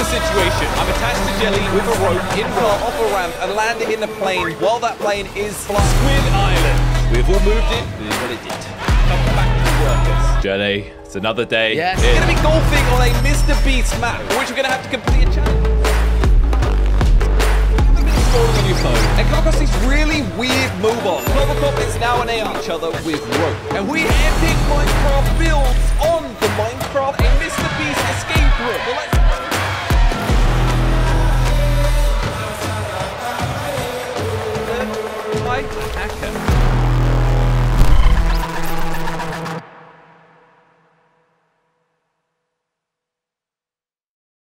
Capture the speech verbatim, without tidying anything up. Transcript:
situation. I'm attached to Jelly with a rope in roll off a ramp and landing in the plane while that plane is flying. Squid Island. We've all moved it. This is what it did. Come back to workers. Jelly, it's another day. Yes. We're going to be golfing on a Mister Beast map, for which we're going to have to complete a challenge. Scrolling on your phone and come across these really weird mobiles. Robocop is now an A I each other with rope. And we epic Minecraft builds on the Minecraft a Mister Beast escape room. Well, let's